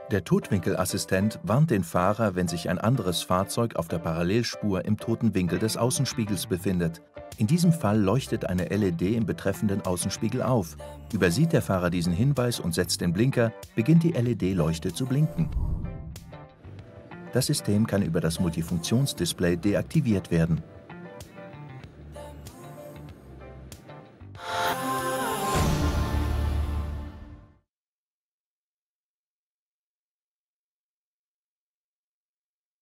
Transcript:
Der Totwinkelassistent warnt den Fahrer, wenn sich ein anderes Fahrzeug auf der Parallelspur im toten Winkel des Außenspiegels befindet. In diesem Fall leuchtet eine LED im betreffenden Außenspiegel auf. Übersieht der Fahrer diesen Hinweis und setzt den Blinker, beginnt die LED-Leuchte zu blinken. Das System kann über das Multifunktionsdisplay deaktiviert werden.